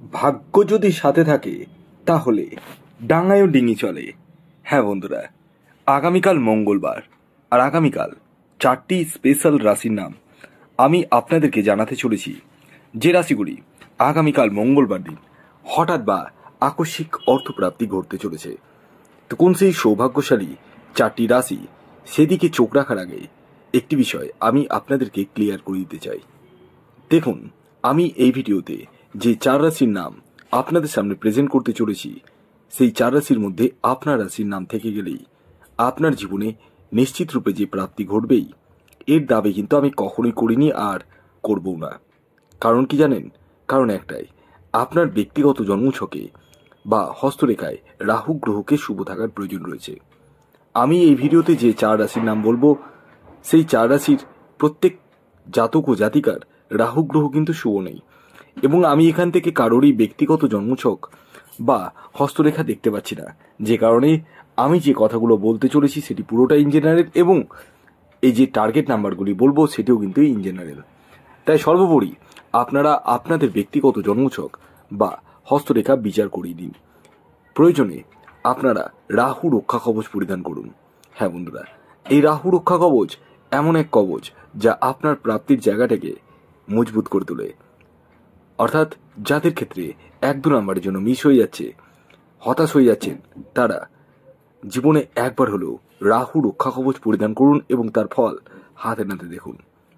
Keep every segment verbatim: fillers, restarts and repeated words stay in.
ভাগ্য যদি সাথে থাকে তাহলে ডাঙায়ও ডিঙি চলে। হ্যাঁ বন্ধুরা, আগামীকাল মঙ্গলবার, আর আগামীকাল চারটি স্পেশাল রাশির নাম আমি আপনাদেরকে জানাতে চলেছি, যে রাশিগুলি আগামীকাল মঙ্গলবার দিন হঠাৎ বা আকস্মিক অর্থপ্রাপ্তি ঘটতে চলেছে। তো কোন সেই সৌভাগ্যশালী চারটি রাশি, সেদিকে চোখ রাখার আগে একটি বিষয় আমি আপনাদেরকে ক্লিয়ার করে দিতে চাই। দেখুন, আমি এই ভিডিওতে যে চার রাশির নাম আপনাদের সামনে প্রেজেন্ট করতে চলেছি, সেই চার রাশির মধ্যে আপনার রাশির নাম থেকে গেলেই আপনার জীবনে নিশ্চিত রূপে যে প্রাপ্তি ঘটবেই, এর দাবি কিন্তু আমি কখনোই করিনি আর করবও না। কারণ কি জানেন? কারণ একটাই, আপনার ব্যক্তিগত জন্মছকে বা হস্তরেখায় রাহু গ্রহকে শুভ থাকার প্রয়োজন রয়েছে। আমি এই ভিডিওতে যে চার রাশির নাম বলবো, সেই চার রাশির প্রত্যেক জাতক ও জাতিকার রাহু গ্রহ কিন্তু শুভ নেই, এবং আমি এখান থেকে কারোরই ব্যক্তিগত জন্মছক বা হস্তরেখা দেখতে পাচ্ছি না, যে কারণে আমি যে কথাগুলো বলতে চলেছি সেটি পুরোটা ইন জেনারেল, এবং এই যে টার্গেট নাম্বারগুলি বলবো সেটিও কিন্তু ইন জেনারেল। তাই সর্বোপরি আপনারা আপনাদের ব্যক্তিগত জন্মছক বা হস্তরেখা বিচার করিয়ে দিন। প্রয়োজনে আপনারা রাহু রক্ষা কবচ পরিধান করুন। হ্যাঁ বন্ধুরা, এই রাহু রক্ষা কবচ এমন এক কবচ যা আপনার প্রাপ্তির জায়গাটাকে মজবুত করে তোলে। অর্থাৎ যাদের ক্ষেত্রে এক দু নম্বরের জন্য মিস হয়ে যাচ্ছে, হতাশ হয়ে যাচ্ছেন, তারা জীবনে একবার হলেও রাহু রক্ষা কবচ পরিধান করুন এবং তার ফল হাতে নাতে দেখুন।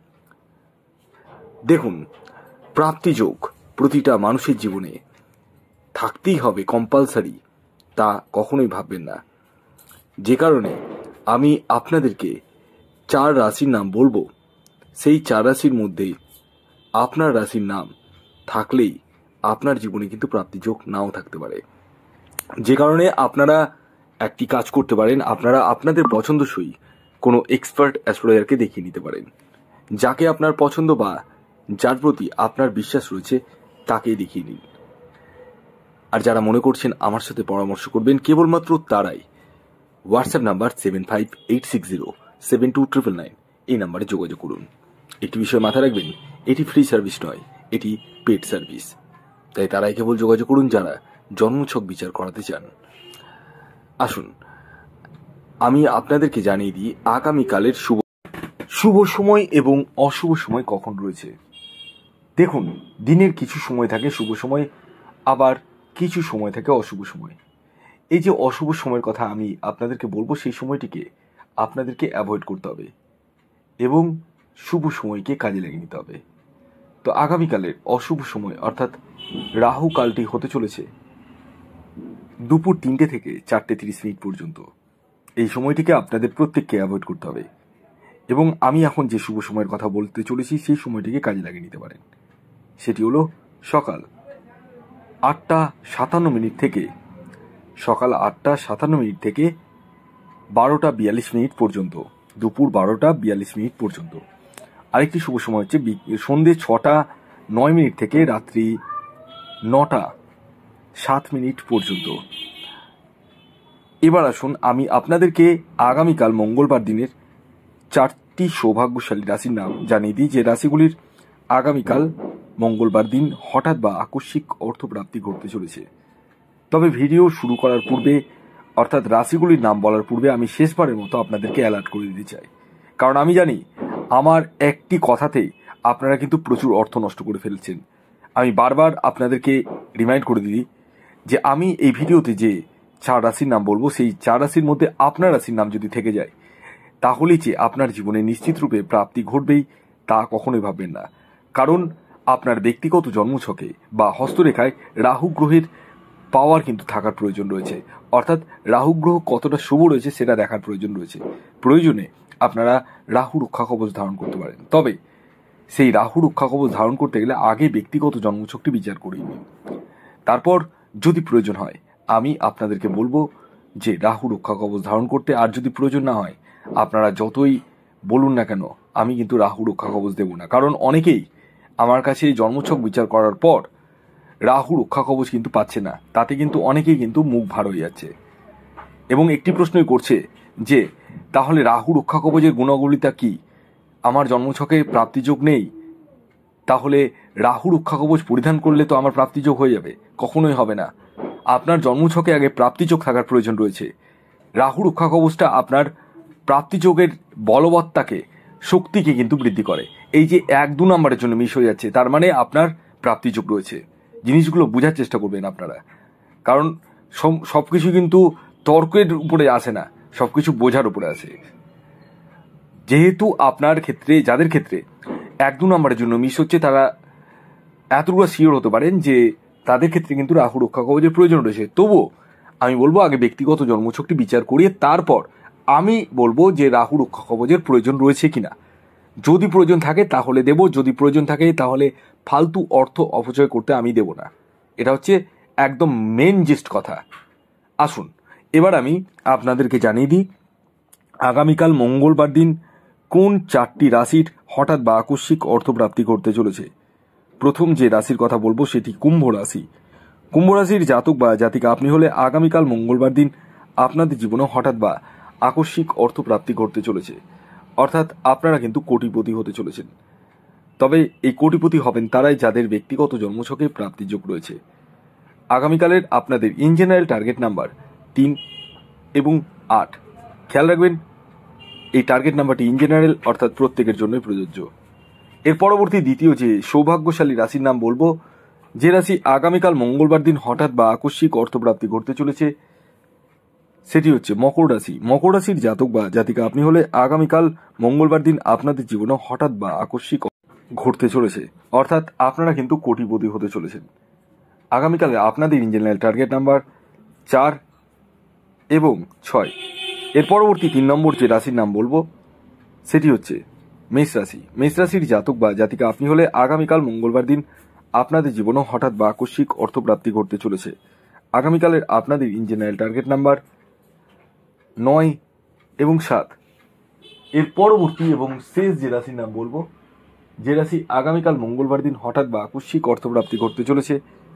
দেখুন, প্রাপ্তিযোগ প্রতিটা মানুষের জীবনে থাকতেই হবে, কম্পালসারি, তা কখনোই ভাববেন না। যে কারণে আমি আপনাদেরকে চার রাশির নাম বলবো, সেই চার রাশির মধ্যে আপনার রাশির নাম থাকলেই আপনার জীবনে কিন্তু প্রাপ্তিযোগ নাও থাকতে পারে। যে কারণে আপনারা একটি কাজ করতে পারেন, আপনারা আপনাদের পছন্দসই কোনো এক্সপার্ট অ্যাস্ট্রোলজারকে দেখিয়ে নিতে পারেন। যাকে আপনার পছন্দ বা যার প্রতি আপনার বিশ্বাস রয়েছে তাকেই দেখিয়ে নিন। আর যারা মনে করছেন আমার সাথে পরামর্শ করবেন, কেবলমাত্র তারাই WhatsApp number seven five eight six zero seven two triple nine এই নাম্বারে যোগাযোগ করুন। একটি বিষয় মাথায় রাখবেন, এটি ফ্রি সার্ভিস নয়, এটি পেড সার্ভিস। তাই তারাই কেবল যোগাযোগ করুন যারা জন্মছক বিচার করাতে চান। আসুন আমি আপনাদেরকে জানিয়ে দিই আগামীকালের শুভ শুভ সময় এবং অশুভ সময় কখন রয়েছে। দেখুন, দিনের কিছু সময় থাকে শুভ সময়, আবার কিছু সময় থাকে অশুভ সময়। এই যে অশুভ সময়ের কথা আমি আপনাদেরকে বলবো, সেই সময়টিকে আপনাদেরকে অ্যাভয়েড করতে হবে এবং শুভ সময়কে কাজে লাগিয়ে নিতে হবে। তো আগামীকালের অশুভ সময় অর্থাৎ রাহু কালটি হতে চলেছে দুপুর তিনটে থেকে চারটে তিরিশ মিনিট পর্যন্ত। এই সময়টিকে আপনাদের প্রত্যেককে অ্যাভয়েড করতে হবে, এবং আমি এখন যে শুভ সময়ের কথা বলতে চলেছি সেই সময়টিকে কাজে লাগিয়ে নিতে পারেন। সেটি হলো সকাল আটটা সাতান্ন মিনিট থেকে সকাল আটটা সাতান্ন মিনিট থেকে বারোটা বিয়াল্লিশ মিনিট পর্যন্ত, দুপুর বারোটা বিয়াল্লিশ মিনিট পর্যন্ত। আরেকটি শুভ সময় হচ্ছে সন্ধ্যে ছটা নয় মিনিট থেকে রাত্রি নটা সাত মিনিট পর্যন্ত। এবার আসুন আমি আপনাদেরকে আগামীকাল মঙ্গলবার দিনের চারটি সৌভাগ্যশালী রাশির নাম জানিয়ে দিই, যে রাশিগুলির আগামীকাল মঙ্গলবার দিন হঠাৎ বা আকস্মিক অর্থপ্রাপ্তি ঘটতে চলেছে। তবে ভিডিও শুরু করার পূর্বে, অর্থাৎ রাশিগুলির নাম বলার পূর্বে, আমি শেষবারের মতো আপনাদেরকে অ্যালার্ট করে দিতে চাই। কারণ আমি জানি আমার একটি কথাতেই আপনারা কিন্তু প্রচুর অর্থ নষ্ট করে ফেলছেন। আমি বারবার আপনাদেরকে রিমাইন্ড করে দিই যে আমি এই ভিডিওতে যে চার রাশির নাম বলবো, সেই চার রাশির মধ্যে আপনার রাশির নাম যদি থেকে যায়, তাহলেই যে আপনার জীবনে নিশ্চিত রূপে প্রাপ্তি ঘটবেই তা কখনোই ভাববেন না। কারণ আপনার ব্যক্তিগত জন্মছকে বা হস্তরেখায় রাহু গ্রহের পাওয়ার কিন্তু থাকার প্রয়োজন রয়েছে। অর্থাৎ রাহু গ্রহ কতটা শুভ রয়েছে সেটা দেখার প্রয়োজন রয়েছে। প্রয়োজনে আপনারা রাহু রক্ষা কবচ ধারণ করতে পারেন। তবে সেই রাহু রক্ষা কবচ ধারণ করতে গেলে আগে ব্যক্তিগত জন্মছকটি বিচার করিয়ে নিন। তারপর যদি প্রয়োজন হয় আমি আপনাদেরকে বলবো যে রাহু রক্ষা কবচ ধারণ করতে। আর যদি প্রয়োজন না হয়, আপনারা যতই বলুন না কেন, আমি কিন্তু রাহু রক্ষা কবচ দেব না। কারণ অনেকেই আমার কাছে জন্মছক বিচার করার পর রাহু রক্ষা কবচ কিন্তু পাচ্ছে না, তাতে কিন্তু অনেকেই কিন্তু মুখ ভার হয়ে যাচ্ছে এবং একটি প্রশ্নই করছে যে তাহলে রাহু রক্ষা কবচের গুণাবলিতা কি, আমার জন্মছকে প্রাপ্তিযোগ নেই, তাহলে রাহু রক্ষা কবচ পরিধান করলে তো আমার প্রাপ্তিযোগ হয়ে যাবে? কখনোই হবে না। আপনার জন্মছকে আগে প্রাপ্তিযোগ থাকার প্রয়োজন রয়েছে। রাহু রক্ষা কবচটা আপনার প্রাপ্তিযোগের বলবত্তাকে, শক্তিকে কিন্তু বৃদ্ধি করে। এই যে এক দু নম্বরের জন্য মিস হয়ে যাচ্ছে, তার মানে আপনার প্রাপ্তিযোগ রয়েছে। জিনিসগুলো বোঝার চেষ্টা করবেন আপনারা, কারণ সব কিছু কিন্তু তর্কের উপরে আসে না, সব কিছু বোঝার উপরে আসে। যেহেতু আপনার ক্ষেত্রে, যাদের ক্ষেত্রে এক দু নম্বরের জন্য মিস হচ্ছে, তারা এতটুকু শিওর হতে পারেন যে তাদের ক্ষেত্রে কিন্তু রাহু রক্ষা কবচের প্রয়োজন রয়েছে। তবুও আমি বলবো আগে ব্যক্তিগত জন্মছকটি বিচার করিয়ে তারপর আমি বলবো যে রাহু রক্ষা কবচের প্রয়োজন রয়েছে কিনা। যদি প্রয়োজন থাকে তাহলে দেব, যদি প্রয়োজন থাকে তাহলে ফালতু অর্থ অপচয় করতে আমি দেব না। এটা হচ্ছে একদম মেন জিস্ট কথা। আসুন এবার আমি আপনাদেরকে জানিয়ে দিই আগামীকাল মঙ্গলবার দিন কোন চারটি রাশির হঠাৎ বা আকস্মিক অর্থপ্রাপ্তি করতে চলেছে। প্রথম যে রাশির কথা বলবো সেটি কুম্ভ রাশি। কুম্ভ রাশির জাতক বা জাতিকা আপনি হলে আগামীকাল মঙ্গলবার দিন আপনাদের জীবনে হঠাৎ বা আকস্মিক অর্থপ্রাপ্তি করতে চলেছে, অর্থাৎ আপনারা কিন্তু কোটিপতি হতে চলেছেন। তবে এই কোটিপতি হবেন তারাই যাদের ব্যক্তিগত জন্মছকে প্রাপ্তিযোগ রয়েছে। আগামীকালের আপনাদের ইন জেনারেল টার্গেট নাম্বার তিন এবং আট। খেয়াল রাখবেন এই টার্গেট নাম্বারটি ইন জেনারেল, অর্থাৎ প্রত্যেকের জন্যই প্রযোজ্য। এর পরবর্তী দ্বিতীয় যে সৌভাগ্যশালী রাশির নাম বলবো, যে রাশি আগামীকাল মঙ্গলবার দিন হঠাৎ বা আকস্মিক অর্থপ্রাপ্তি ঘটতে চলেছে, সেটি হচ্ছে মকর রাশি। মকর রাশির জাতক বা জাতিকা আপনি হলে আগামীকাল মঙ্গলবার দিন আপনাদের জীবনে হঠাৎ বা আকস্মিক ঘটতে চলেছে, অর্থাৎ আপনারা কিন্তু কোটিপতি হতে চলেছেন। আগামীকালে আপনাদের ইন জেনারেল টার্গেট নাম্বার চার এবং ছয়। এর পরবর্তী তিন নম্বর যে রাশির নাম বলবো সেটি হচ্ছে মেষ রাশি। মেষ রাশির জাতক বা জাতিকা আপনি হলে আগামীকাল মঙ্গলবার দিন আপনাদের জীবনে হঠাৎ বা আকস্মিক অর্থপ্রাপ্তি ঘটতে চলেছে। আগামীকালের আপনাদের ইন জেনারেল টার্গেট নাম্বার নয় এবং সাত। এর পরবর্তী এবং শেষ যে রাশির নাম বলবো, যে রাশি আগামীকাল মঙ্গলবার দিন হঠাৎ বা আকস্মিক অর্থপ্রাপ্তি ঘটতে চলেছে,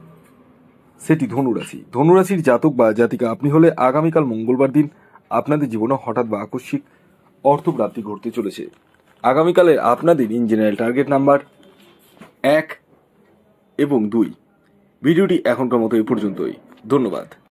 সেটি ধনুরাশি। ধনুরাশির জাতক বা জাতিকা আপনি হলে আগামীকাল মঙ্গলবার দিন আপনাদের জীবনে হঠাৎ বা আকস্মিক অর্থপ্রাপ্তি ঘটতে চলেছে। আগামীকালে আপনাদের ইন জেনারেল টার্গেট নাম্বার এক এবং দুই। ভিডিওটি এখনকার মতো এই পর্যন্তই। ধন্যবাদ।